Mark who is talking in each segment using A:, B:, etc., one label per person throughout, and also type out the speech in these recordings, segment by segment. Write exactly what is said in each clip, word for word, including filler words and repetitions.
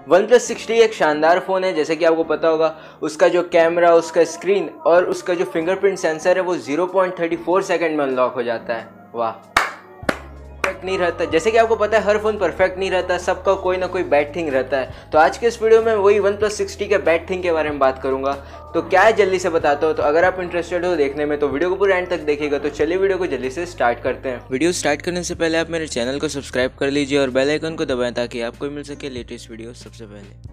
A: One plus sixty एक शानदार phone है। जैसे कि आपको पता होगा, उसका जो कैमरा, उसका स्क्रीन और उसका जो फिंगरप्रिंट सेंसर है वो zero point three four second में अनलॉक हो जाता है। वाह, परफेक्ट नहीं रहता। जैसे कि आपको पता है, हर फ़ोन परफेक्ट नहीं रहता, सबका कोई ना कोई बैड थिंग रहता है। तो आज के इस वीडियो में वही वन प्लस सिक्सटी के बैड थिंग के बारे में बात करूंगा। तो क्या है, जल्दी से बताता हूँ। तो अगर आप इंटरेस्टेड हो देखने में तो वीडियो को पूरा एंड तक देखिएगा। तो चलिए वीडियो को जल्दी से स्टार्ट करते हैं।
B: वीडियो स्टार्ट करने से पहले आप मेरे चैनल को सब्सक्राइब कर लीजिए और बेल आइकन को दबाएं ताकि आपको मिल सके लेटेस्ट वीडियो सबसे पहले।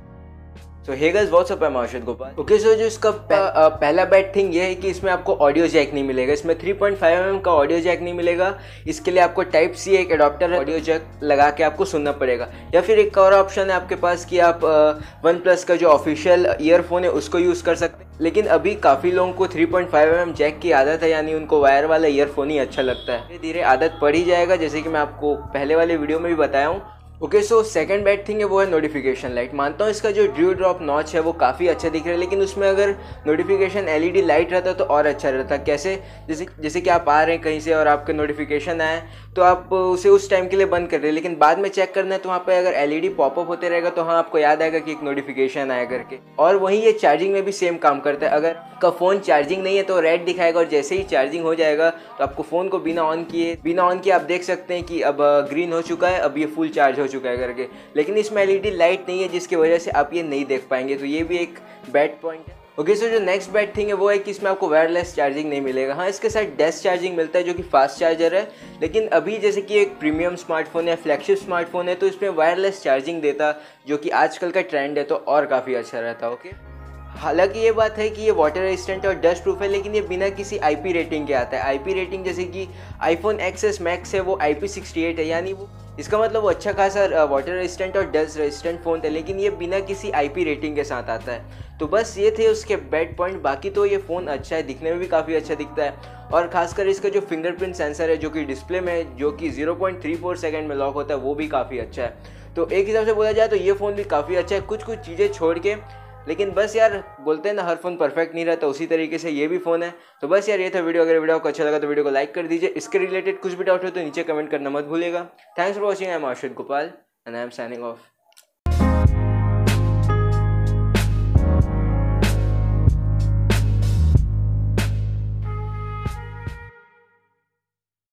A: तो hey guys, what's up, I am Arshad Gopal. Okay, so जो इसका पह, पहला बैड थिंग ये है कि इसमें आपको ऑडियो जैक नहीं मिलेगा। इसमें three point five M M का ऑडियो जैक नहीं मिलेगा। इसके लिए आपको टाइप सी एक एडाप्टर ऑडियो जैक लगा के आपको सुनना पड़ेगा। या फिर एक और ऑप्शन है आपके पास कि आप वन प्लस का जो ऑफिशियल ईयरफोन है उसको यूज़ कर सकते हैं। लेकिन अभी काफ़ी लोगों को three point five M M jack की आदत है, यानी उनको वायर वाला ईयरफोन ही अच्छा लगता है। धीरे धीरे आदत पड़ ही जाएगा, जैसे कि मैं आपको पहले वाले वीडियो में भी बताया हूँ। Okay, so second bad thing है वो है नोटिफिकेशन लाइट। मानता हूँ इसका जो ड्यू ड्रॉप नॉच है वो काफ़ी अच्छा दिख रहा है, लेकिन उसमें अगर नोटिफिकेशन एलईडी लाइट रहता तो और अच्छा रहता। कैसे? जैसे जैसे कि आप आ रहे हैं कहीं से और आपके नोटिफिकेशन आए तो आप उसे उस टाइम के लिए बंद कर रहे हैं, लेकिन बाद में चेक करना है तो वहाँ पे अगर एलईडी पॉपअप होते रहेगा तो हाँ, आपको याद आएगा कि एक नोटिफिकेशन आया करके। और वहीं ये चार्जिंग में भी सेम काम करता है। अगर आपका फ़ोन चार्जिंग नहीं है तो रेड दिखाएगा, और जैसे ही चार्जिंग हो जाएगा तो आपको फ़ोन को बिना ऑन किए बिना ऑन किए आप देख सकते हैं कि अब ग्रीन हो चुका है, अब ये फुल चार्ज हो चुका है करके। लेकिन इसमें एलईडी लाइट नहीं है, जिसकी वजह से आप ये नहीं देख पाएंगे। तो ये भी एक बैड पॉइंट है। ओके, सो जो नेक्स्ट बैड थिंग है वो है कि इसमें आपको वायरलेस चार्जिंग नहीं मिलेगा। हाँ, इसके साथ डेस्क चार्जिंग मिलता है जो कि फास्ट चार्जर है, लेकिन अभी जैसे कि एक प्रीमियम स्मार्टफोन या फ्लैगशिप स्मार्टफोन है तो इसमें वायरलेस चार्जिंग देता, जो कि आजकल का ट्रेंड है, तो और काफ़ी अच्छा रहता। ओके, हालांकि ये बात है कि ये वाटर रेजिस्टेंट और डस्ट प्रूफ है, लेकिन ये बिना किसी आईपी रेटिंग के आता है। आईपी रेटिंग जैसे कि आईफोन एक्सएस मैक्स है वो आई पी सिक्सटी एट है, यानी वो इसका मतलब वो अच्छा खासा वाटर रेजिस्टेंट और डस्ट रेजिस्टेंट फ़ोन है, लेकिन ये बिना किसी आईपी रेटिंग के साथ आता है। तो बस ये थे उसके बैड पॉइंट। बाकी तो ये फ़ोन अच्छा है, दिखने में भी काफ़ी अच्छा दिखता है, और खासकर इसका जो फिंगरप्रिंट सेंसर है जो कि डिस्प्ले में जो कि zero point three four second में लॉक होता है वो भी काफ़ी अच्छा है। तो एक हिसाब से बोला जाए तो ये फ़ोन भी काफ़ी अच्छा है, कुछ कुछ चीज़ें छोड़ के। लेकिन बस यार, बोलते हैं ना, हर फ़ोन परफेक्ट नहीं रहता, उसी तरीके से ये भी फ़ोन है। तो बस यार, ये था वीडियो। अगर वीडियो को अच्छा लगा तो वीडियो को लाइक कर दीजिए। इसके रिलेटेड कुछ भी डाउट हो तो नीचे कमेंट करना मत भूलिएगा। Thanks for watching. I am Arshad Gopal and I am signing of.